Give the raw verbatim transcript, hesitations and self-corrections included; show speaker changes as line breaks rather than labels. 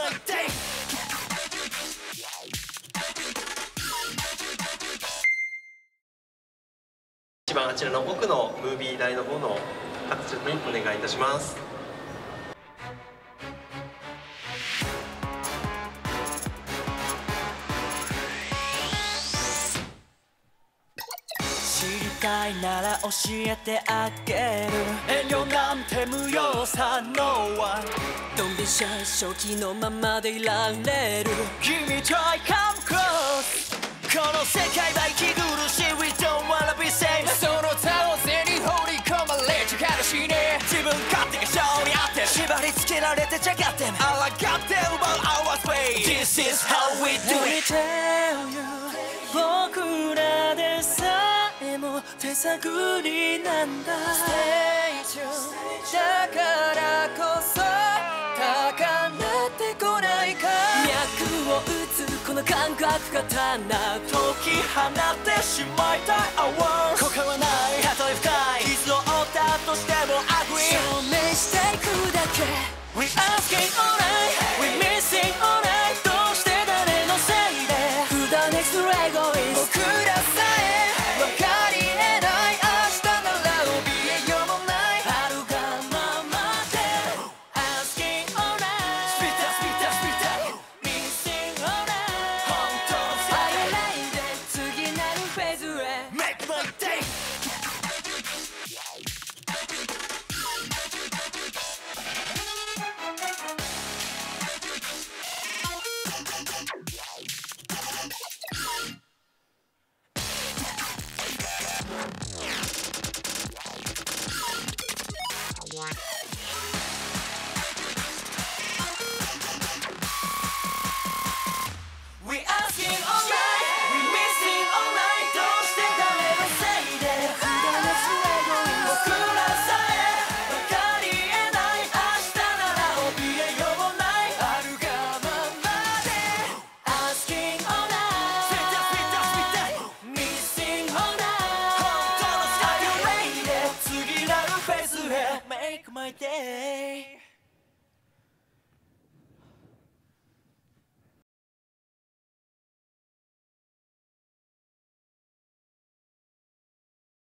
一番あちらの奥のムービー台の方の形にお願いいたします。
知りたいなら教えてあげる。遠慮なんて無用さ No one ドンピシャ初期のままでいられる。君 try come close この世界は息苦しい We don't wanna be safe その他を背に放り込まれちゃからしね。自分勝手が性にあって縛り付けられてちゃがってあらがって奪う our space This is how we do it Let me tell you 僕らでさえも手探りなんだ Stay tuned だからこそ高鳴ってこないか。脈を打つこの感覚が足んな解き放ってしまいたい I want 後悔はないたとえ深い傷を負ったとしても Agree 証明していくだけ We asking all